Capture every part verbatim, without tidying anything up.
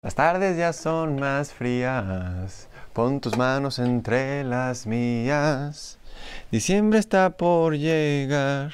Las tardes ya son más frías, pon tus manos entre las mías. Diciembre está por llegar,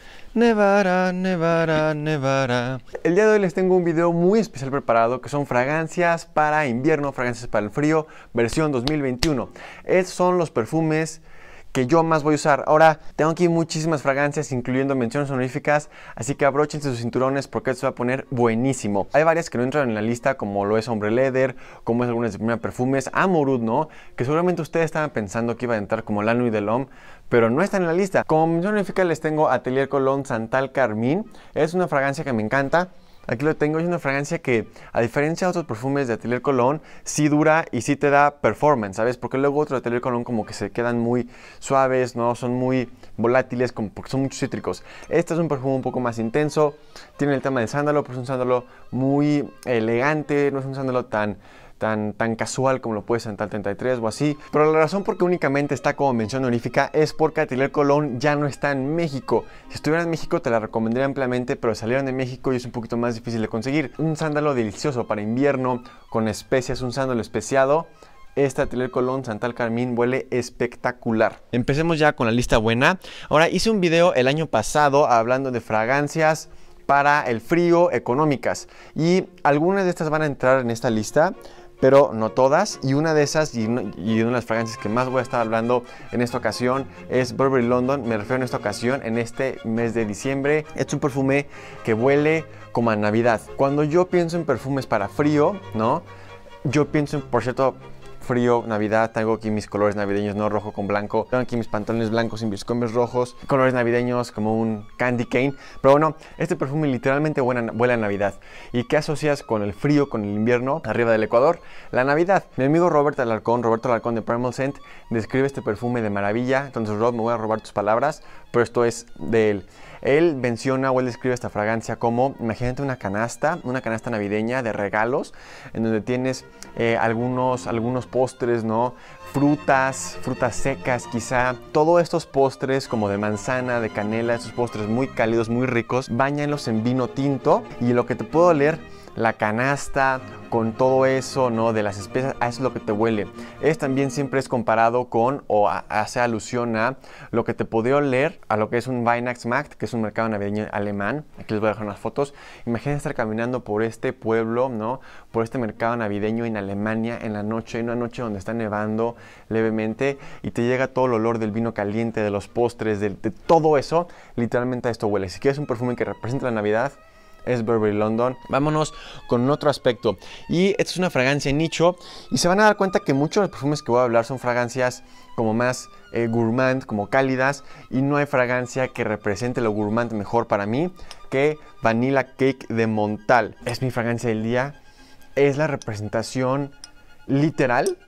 nevará, nevará, nevará. El día de hoy les tengo un video muy especial preparado que son fragancias para invierno, fragancias para el frío, versión dos mil veintiuno. Estos son los perfumes que yo más voy a usar. Ahora, tengo aquí muchísimas fragancias, incluyendo menciones honoríficas, así que abróchense sus cinturones porque esto se va a poner buenísimo. Hay varias que no entran en la lista, como lo es Ombre Leather, como es algunas de Primera Perfumes, Amouroud, ¿no? Que seguramente ustedes estaban pensando que iba a entrar como La Nuit de l'Homme, pero no están en la lista. Como mención honorífica les tengo Atelier Cologne Santal Carmine. Es una fragancia que me encanta. Aquí lo tengo, es una fragancia que, a diferencia de otros perfumes de Atelier Cologne, sí dura y sí te da performance, ¿sabes? Porque luego otros de Atelier Cologne como que se quedan muy suaves, ¿no? Son muy volátiles, como porque son muchos cítricos. Este es un perfume un poco más intenso, tiene el tema del sándalo, pero es un sándalo muy elegante, no es un sándalo tan... Tan, tan casual como lo puede ser en Santal treinta y tres o así. Pero la razón por que únicamente está como mención honorífica es porque Atelier Cologne ya no está en México. Si estuviera en México te la recomendaría ampliamente, pero salieron de México y es un poquito más difícil de conseguir. Un sándalo delicioso para invierno, con especias, un sándalo especiado. Este Atelier Cologne Santal Carmine huele espectacular. Empecemos ya con la lista buena. Ahora, hice un video el año pasado hablando de fragancias para el frío económicas. Y algunas de estas van a entrar en esta lista, pero no todas, y una de esas y una, y una de las fragancias que más voy a estar hablando en esta ocasión es Burberry London. Me refiero en esta ocasión, en este mes de diciembre. Es un perfume que huele como a Navidad. Cuando yo pienso en perfumes para frío, ¿no? Yo pienso en, por cierto, frío, Navidad, tengo aquí mis colores navideños, no rojo con blanco, tengo aquí mis pantalones blancos y mis combes rojos, colores navideños como un candy cane, pero bueno, este perfume literalmente huele, huele a Navidad. ¿Y qué asocias con el frío, con el invierno, arriba del Ecuador? La Navidad. Mi amigo Robert Alarcón, Roberto Alarcón de Primal Scent, describe este perfume de maravilla. Entonces, Rob, me voy a robar tus palabras, pero esto es de él. Él menciona o él describe esta fragancia como, imagínate una canasta, una canasta navideña de regalos, en donde tienes eh, algunos, algunos postres, ¿no? Frutas, frutas secas quizá. Todos estos postres como de manzana, de canela, estos postres muy cálidos, muy ricos, báñalos en vino tinto y lo que te puedo oler, la canasta con todo eso, ¿no? De las especias, a eso es lo que te huele. Es también siempre es comparado con o a, hace alusión a lo que te podría oler a lo que es un Weihnachtsmarkt, que es un mercado navideño alemán. Aquí les voy a dejar unas fotos. Imagínense estar caminando por este pueblo, ¿no? Por este mercado navideño en Alemania en la noche, en una noche donde está nevando levemente y te llega todo el olor del vino caliente, de los postres, de, de todo eso. Literalmente a esto huele. Si quieres un perfume que represente la Navidad, es Burberry London. Vámonos con otro aspecto. Y esta es una fragancia nicho. Y se van a dar cuenta que muchos de los perfumes que voy a hablar son fragancias como más eh, gourmand, como cálidas. Y no hay fragancia que represente lo gourmand mejor para mí que Vanilla Cake de Montal. Es mi fragancia del día. Es la representación literal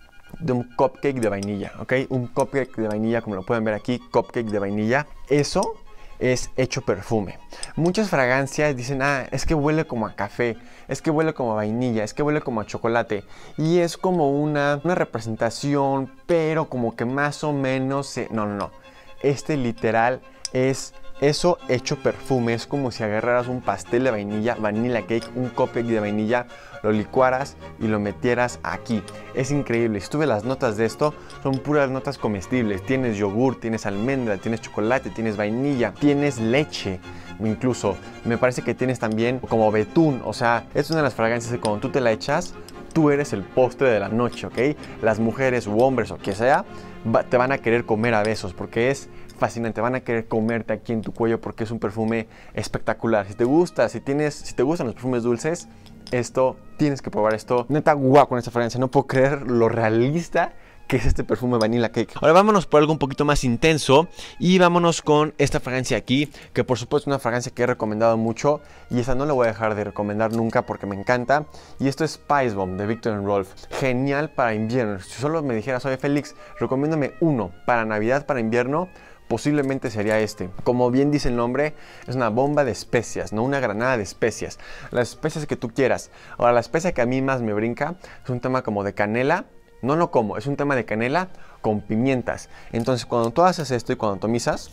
de un cupcake de vainilla, ¿ok? Un cupcake de vainilla, como lo pueden ver aquí, cupcake de vainilla. Eso es hecho perfume. Muchas fragancias dicen, ah, es que huele como a café, es que huele como a vainilla, es que huele como a chocolate. Y es como una, una representación, pero como que más o menos... Se... No, no, no. Este literal es eso hecho perfume. Es como si agarraras un pastel de vainilla, vanilla cake, un cupcake de vainilla, lo licuaras y lo metieras aquí. Es increíble. Si tú ves las notas de esto, son puras notas comestibles. Tienes yogur, tienes almendra, tienes chocolate, tienes vainilla, tienes leche. Incluso me parece que tienes también como betún. O sea, es una de las fragancias que cuando tú te la echas, tú eres el postre de la noche, ¿ok? Las mujeres u hombres o que sea, va, te van a querer comer a besos porque es fascinante. Van a querer comerte aquí en tu cuello porque es un perfume espectacular. Si te gusta, si tienes, si te gustan los perfumes dulces, esto, tienes que probar esto. Neta, guau con esta fragancia. No puedo creer lo realista que es este perfume Vanilla Cake. Ahora vámonos por algo un poquito más intenso y vámonos con esta fragancia aquí, que por supuesto es una fragancia que he recomendado mucho y esta no la voy a dejar de recomendar nunca porque me encanta. Y esto es Spice Bomb de Viktor and Rolf. Genial para invierno. Si solo me dijeras, oye Félix, recomiéndame uno para Navidad, para invierno, posiblemente sería este. Como bien dice el nombre, es una bomba de especias, no una granada de especias. Las especias que tú quieras. Ahora, la especia que a mí más me brinca es un tema como de canela. No lo como, es un tema de canela con pimientas. Entonces, cuando tú haces esto y cuando atomizas,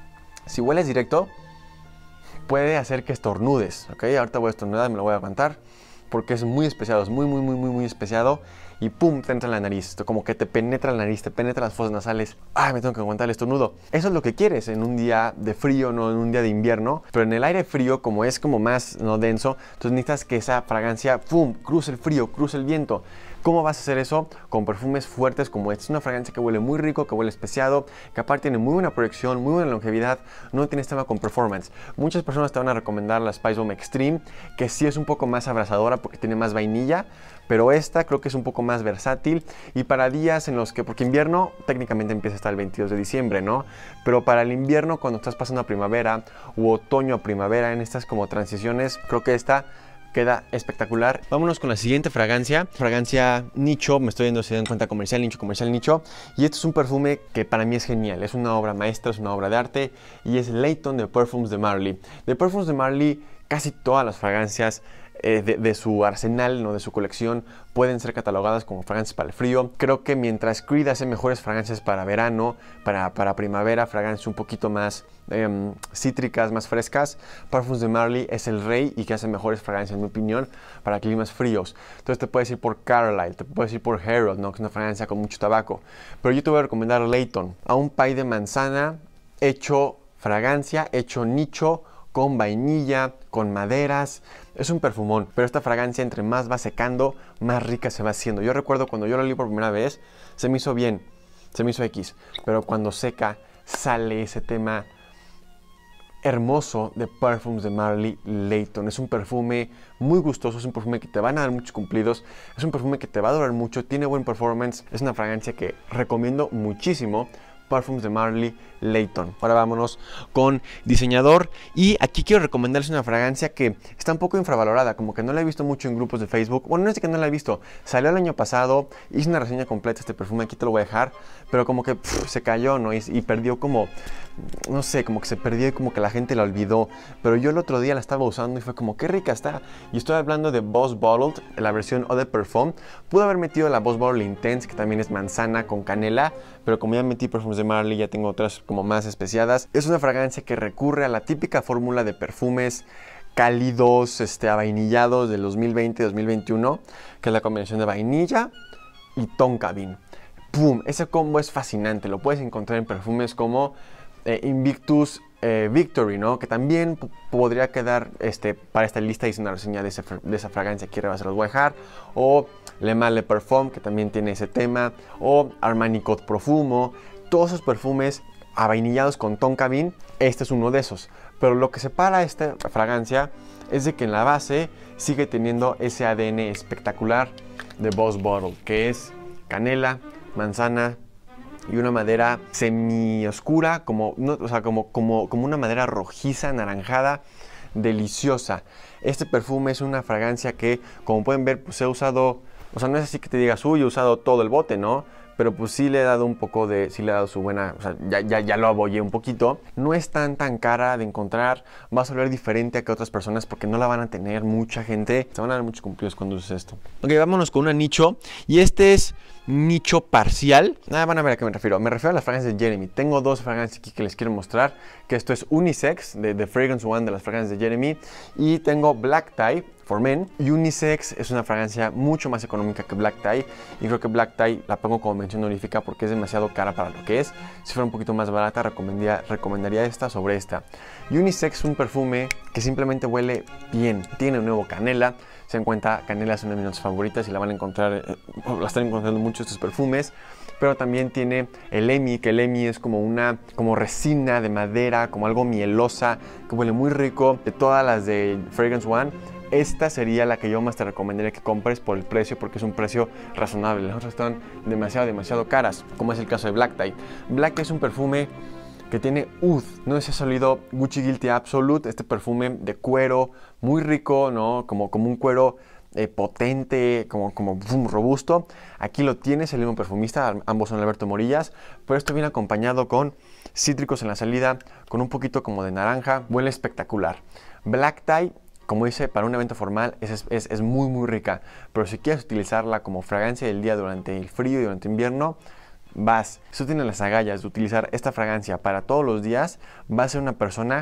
si hueles directo, puede hacer que estornudes, ¿ok? Ahorita voy a estornudar, me lo voy a aguantar. porque es muy especiado, es muy, muy, muy, muy, muy especiado. Y pum, te entra en la nariz, esto como que te penetra la nariz, te penetra las fosas nasales. Ay, me tengo que aguantar el estornudo. Eso es lo que quieres en un día de frío, no en un día de invierno. Pero en el aire frío, como es como más no denso, entonces necesitas que esa fragancia, pum, cruce el frío, cruce el viento. ¿Cómo vas a hacer eso? Con perfumes fuertes como esta. Es una fragancia que huele muy rico, que huele especiado, que aparte tiene muy buena proyección, muy buena longevidad, no tienes tema con performance. Muchas personas te van a recomendar la Spice Bomb Extreme, que sí es un poco más abrasadora porque tiene más vainilla, pero esta creo que es un poco más versátil y para días en los que, porque invierno técnicamente empieza hasta el veintidós de diciembre, ¿no? Pero para el invierno, cuando estás pasando a primavera u otoño a primavera, en estas como transiciones, creo que esta queda espectacular. Vámonos con la siguiente fragancia. Fragancia nicho, me estoy dando se dan cuenta, comercial nicho, comercial nicho. Y este es un perfume que para mí es genial. Es una obra maestra, es una obra de arte. Y es Layton de Perfumes de Marly. De Perfumes de Marly, casi todas las fragancias eh, de, de su arsenal, ¿no? De su colección, pueden ser catalogadas como fragancias para el frío. Creo que mientras Creed hace mejores fragancias para verano, para, para primavera, fragancias un poquito más eh, cítricas, más frescas, Perfumes de Marly es el rey y que hace mejores fragancias, en mi opinión, para climas fríos. Entonces te puedes ir por Carlisle, te puedes ir por Harold, ¿no? Que es una fragancia con mucho tabaco. Pero yo te voy a recomendar Layton, a un pie de manzana hecho fragancia, hecho nicho, con vainilla, con maderas. Es un perfumón, pero esta fragancia entre más va secando, más rica se va haciendo. Yo recuerdo cuando yo lo olí por primera vez, se me hizo bien, se me hizo X, pero cuando seca sale ese tema hermoso de Perfumes de Marly Layton. Es un perfume muy gustoso, es un perfume que te van a dar muchos cumplidos, es un perfume que te va a durar mucho, tiene buen performance, es una fragancia que recomiendo muchísimo. Perfumes de Marly Layton. Ahora vámonos con diseñador y aquí quiero recomendarles una fragancia que está un poco infravalorada, como que no la he visto mucho en grupos de Facebook. Bueno, no es que no la he visto, salió el año pasado, hice una reseña completa de este perfume, aquí te lo voy a dejar, pero como que pff, se cayó, ¿no? Y, y perdió como, no sé, como que se perdió y como que la gente la olvidó, pero yo el otro día la estaba usando y fue como, qué rica está. Y estoy hablando de Boss Bottled, la versión Eau de Parfum. Pude haber metido la Boss Bottled Intense, que también es manzana con canela, pero como ya metí Perfumes de Marly, ya tengo otras como más especiadas. Es una fragancia que recurre a la típica fórmula de perfumes cálidos, este, avainillados del dos mil veinte dos mil veintiuno, que es la combinación de vainilla y tonka bean. ¡Pum! Ese combo es fascinante, lo puedes encontrar en perfumes como eh, Invictus eh, Victory, ¿no? Que también podría quedar este, para esta lista, hice una reseña de, ese, de esa fragancia, quiero se los voy a dejar. O Le Male Parfum, que también tiene ese tema. O Armani Code Profumo. Todos esos perfumes avainillados con tonka bean, este es uno de esos. Pero lo que separa esta fragancia es de que en la base sigue teniendo ese A D N espectacular de Boss Bottled, que es canela, manzana y una madera semi oscura, como, no, o sea, como, como, como una madera rojiza, anaranjada, deliciosa. Este perfume es una fragancia que, como pueden ver, pues he usado, o sea, no es así que te digas, uy, he usado todo el bote, ¿no? Pero pues sí le he dado un poco de, sí le he dado su buena, o sea, ya, ya, ya lo abollé un poquito. No es tan tan cara de encontrar, vas a oler diferente a que otras personas porque no la van a tener mucha gente. Te van a dar muchos cumplidos cuando uses esto. Ok, vámonos con una nicho, y este es nicho parcial. Nada, van a ver a qué me refiero. Me refiero a las fragancias de Jeremy. Tengo dos fragancias aquí que les quiero mostrar, que esto es Unisex, de, de Fragrance One, de las fragancias de Jeremy, y tengo Black Tie for Men. Unisex es una fragancia mucho más económica que Black Tie, y creo que Black Tie la pongo como mención honorífica porque es demasiado cara para lo que es. Si fuera un poquito más barata, recomendaría, recomendaría esta sobre esta. Unisex es un perfume que simplemente huele bien. Tiene un nuevo canela. Se dan cuenta, canela es una de mis notas favoritas y la van a encontrar, eh, la están encontrando mucho estos perfumes. Pero también tiene el Emi, que el Emi es como una como resina de madera, como algo mielosa, que huele muy rico. De todas las de Fragrance One, esta sería la que yo más te recomendaría que compres por el precio, porque es un precio razonable. Las otras están demasiado, demasiado caras, como es el caso de Black Tie. Black Tie es un perfume que tiene oud. No sé si has olido Gucci Guilty Absolute, este perfume de cuero muy rico, ¿no? Como, como un cuero eh, potente, como, como boom, robusto. Aquí lo tienes, el mismo perfumista, ambos son Alberto Morillas, pero esto viene acompañado con cítricos en la salida, con un poquito como de naranja. Huele espectacular. Black Tie, como dice, para un evento formal es, es, es muy muy rica, pero si quieres utilizarla como fragancia del día durante el frío y durante invierno, vas, si tú tienes las agallas de utilizar esta fragancia para todos los días, vas a ser una persona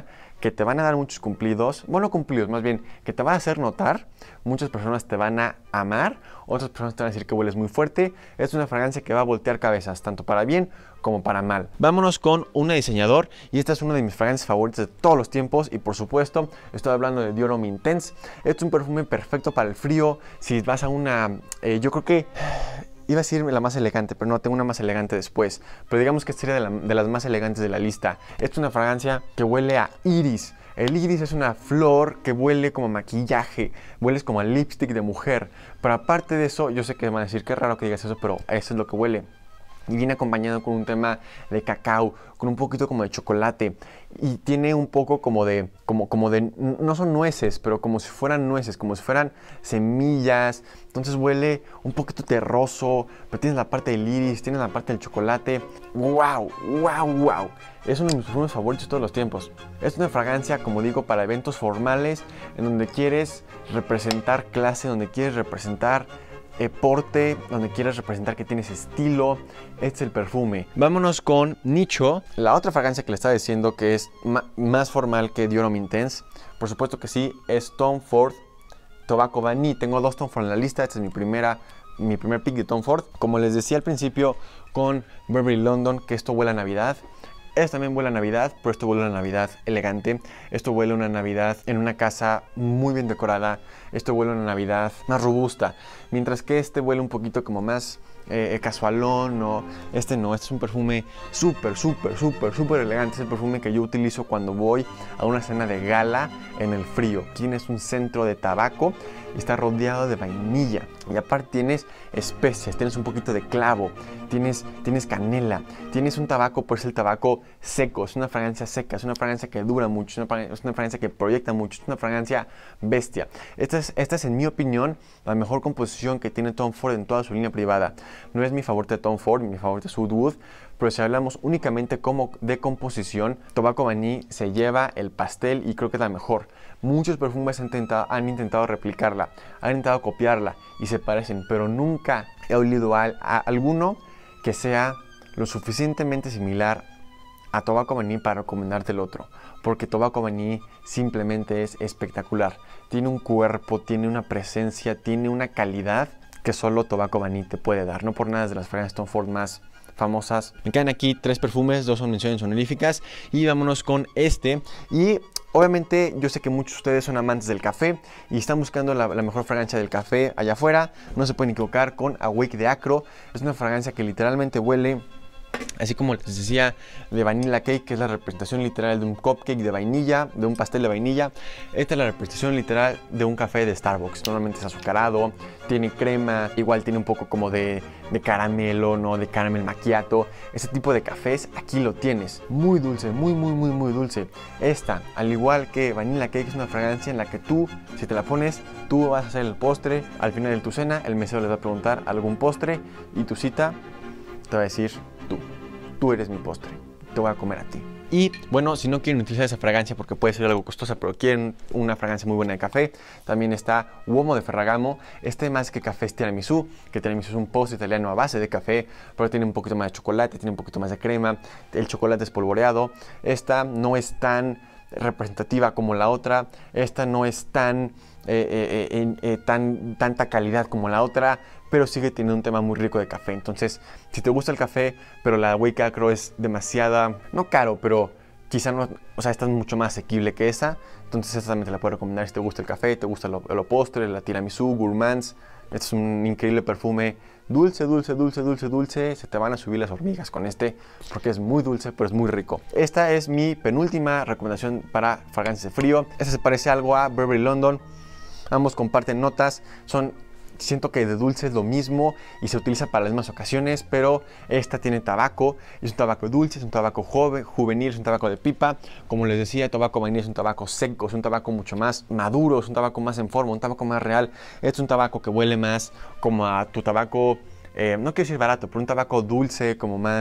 que te van a dar muchos cumplidos, bueno, cumplidos, más bien, que te va a hacer notar. Muchas personas te van a amar, otras personas te van a decir que hueles muy fuerte. Es una fragancia que va a voltear cabezas, tanto para bien como para mal. Vámonos con un diseñador, y esta es una de mis fragancias favoritas de todos los tiempos, y por supuesto estoy hablando de Dior Homme Intense. Este es un perfume perfecto para el frío. Si vas a una, eh, yo creo que iba a decir la más elegante, pero no, tengo una más elegante después. Pero digamos que sería de, la, de las más elegantes de la lista. Esta es una fragancia que huele a iris. El iris es una flor que huele como maquillaje, hueles como a lipstick de mujer. Pero aparte de eso, yo sé que van a decir que raro que digas eso, pero eso es lo que huele. Y viene acompañado con un tema de cacao, con un poquito como de chocolate. Y tiene un poco como de, como, como de, no son nueces, pero como si fueran nueces, como si fueran semillas. Entonces huele un poquito terroso, pero tienes la parte del iris, tienes la parte del chocolate. ¡Wow! ¡Wow! ¡Wow! Es uno de mis perfumes favoritos de todos los tiempos. Es una fragancia, como digo, para eventos formales, en donde quieres representar clase, donde quieres representar Eh, porte, donde quieres representar que tienes estilo. Este es el perfume. Vámonos con Nicho, la otra fragancia que le estaba diciendo que es más formal que Dior Homme Intense. Por supuesto que sí, es Tom Ford Tobacco Vanille. Tengo dos Tom Ford en la lista. Esta es mi primera, mi primer pick de Tom Ford. Como les decía al principio con Burberry London, que esto huele a Navidad. Esto también huele a Navidad, pero esto huele a una Navidad elegante. Esto huele a una Navidad en una casa muy bien decorada. Esto huele a una Navidad más robusta. Mientras que este huele un poquito como más eh, casualón, ¿no? Este no, este es un perfume súper, súper, súper, súper elegante. Es el perfume que yo utilizo cuando voy a una cena de gala en el frío. Tienes un centro de tabaco y está rodeado de vainilla. Y aparte tienes especias, tienes un poquito de clavo, tienes, tienes canela, tienes un tabaco, pues el tabaco seco, es una fragancia seca, es una fragancia que dura mucho, es una, es una fragancia que proyecta mucho, es una fragancia bestia. Esta es, esta es, en mi opinión, la mejor composición que tiene Tom Ford en toda su línea privada. No es mi favorita de Tom Ford, mi favorita es Oud Wood, pero si hablamos únicamente como de composición, Tobacco Vanille se lleva el pastel y creo que es la mejor. Muchos perfumes han intentado, han intentado replicarla, han intentado copiarla y se parecen, pero nunca he olido a, a alguno que sea lo suficientemente similar a Tobacco Vanille para recomendarte el otro, porque Tobacco Vanille simplemente es espectacular. Tiene un cuerpo, tiene una presencia, tiene una calidad que solo Tobacco Vanille te puede dar. No por nada es de las fragancias Tom Ford más famosas. Me quedan aquí tres perfumes, dos son menciones honoríficas y vámonos con este. Y obviamente yo sé que muchos de ustedes son amantes del café y están buscando la, la mejor fragancia del café allá afuera. No se pueden equivocar con Awake de Acro. Es una fragancia que literalmente huele, así como les decía, de Vanilla Cake, que es la representación literal de un cupcake de vainilla, de un pastel de vainilla. Esta es la representación literal de un café de Starbucks. Normalmente es azucarado, tiene crema, igual tiene un poco como de, de caramelo, ¿no? De caramel macchiato. Ese tipo de cafés aquí lo tienes. Muy dulce, muy, muy, muy, muy dulce. Esta, al igual que Vanilla Cake, es una fragancia en la que tú, si te la pones, tú vas a hacer el postre. Al final de tu cena, el mesero les va a preguntar algún postre y tu cita te va a decir: tú, tú eres mi postre, te voy a comer a ti. Y bueno, si no quieren utilizar esa fragancia porque puede ser algo costosa, pero quieren una fragancia muy buena de café, también está Uomo de Ferragamo. Este más que café es tiramisú, que tiramisú es un postre italiano a base de café, pero tiene un poquito más de chocolate, tiene un poquito más de crema, el chocolate espolvoreado. Esta no es tan representativa como la otra, esta no es tan, eh, eh, eh, tan tanta calidad como la otra, pero sigue teniendo un tema muy rico de café. Entonces, si te gusta el café, pero la Awake Acro es demasiada, no caro, pero quizá no, o sea, esta es mucho más asequible que esa, entonces esta también te la puedo recomendar si te gusta el café, te gusta lo, lo postre, la tiramisú, gourmands. Este es un increíble perfume, dulce, dulce, dulce, dulce, dulce. Se te van a subir las hormigas con este, porque es muy dulce, pero es muy rico. Esta es mi penúltima recomendación para fragancias de frío. Esta se parece algo a Burberry London. Ambos comparten notas, son... Siento que de dulce es lo mismo y se utiliza para las mismas ocasiones, pero esta tiene tabaco, es un tabaco dulce, es un tabaco joven, juvenil, es un tabaco de pipa. Como les decía, Tobacco Vanille es un tabaco seco, es un tabaco mucho más maduro, es un tabaco más en forma, un tabaco más real. Es un tabaco que huele más como a tu tabaco, eh, no quiero decir barato, pero un tabaco dulce, como más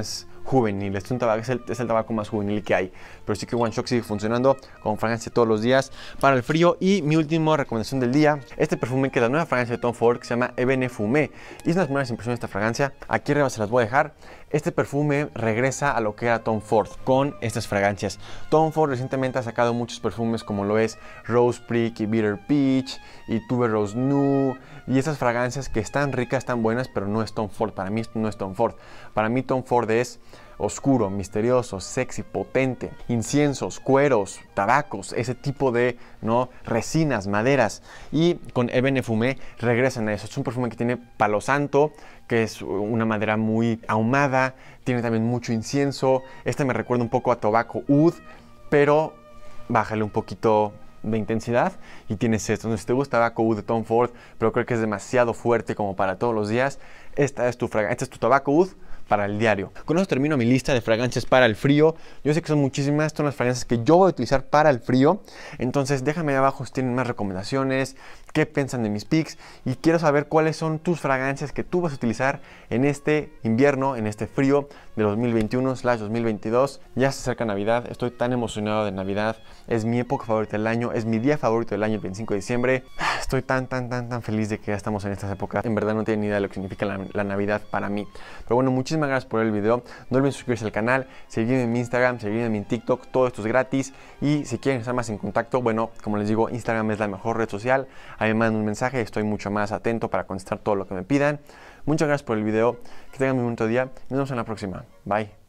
juvenil. Este es, un tabaco, es, el, es el tabaco más juvenil que hay. Pero sí que One Shot sigue funcionando como fragancia todos los días para el frío. Y mi última recomendación del día, este perfume que es la nueva fragancia de Tom Ford, que se llama Ebene Fumé. Hice unas primeras impresiones de esta fragancia. Aquí arriba se las voy a dejar. Este perfume regresa a lo que era Tom Ford con estas fragancias. Tom Ford recientemente ha sacado muchos perfumes como lo es Rose Prick y Bitter Peach y Tuberose New y esas fragancias que están ricas, están buenas, pero no es Tom Ford. Para mí no es Tom Ford. Para mí Tom Ford es oscuro, misterioso, sexy, potente, inciensos, cueros, tabacos, ese tipo de ¿no? resinas, maderas. Y con Ebene Fumé regresan a eso. Es un perfume que tiene palo santo, que es una madera muy ahumada, tiene también mucho incienso. Este me recuerda un poco a Tobacco Oud, pero bájale un poquito de intensidad y tienes esto. Entonces, si te gusta Tobacco Oud de Tom Ford, pero creo que es demasiado fuerte como para todos los días, esta es tu fragancia, este es tu Tobacco Oud para el diario. Con eso termino mi lista de fragancias para el frío. Yo sé que son muchísimas, son las fragancias que yo voy a utilizar para el frío. Entonces déjame ahí abajo si tienen más recomendaciones, qué piensan de mis picks y quiero saber cuáles son tus fragancias que tú vas a utilizar en este invierno, en este frío de dos mil veintiuno dos mil veintidós. Ya se acerca Navidad, estoy tan emocionado de Navidad, es mi época favorita del año, es mi día favorito del año, el veinticinco de diciembre. Estoy tan, tan, tan, tan feliz de que ya estamos en estas épocas. En verdad no tienen ni idea de lo que significa la, la Navidad para mí. Pero bueno, muchísimas gracias por ver el video. No olviden suscribirse al canal, seguirme en mi Instagram, seguirme en mi TikTok, todo esto es gratis. Y si quieren estar más en contacto, bueno, como les digo, Instagram es la mejor red social. Ahí me mandan un mensaje, estoy mucho más atento para contestar todo lo que me pidan. Muchas gracias por el video, que tengan un bonito día. Nos vemos en la próxima. Bye.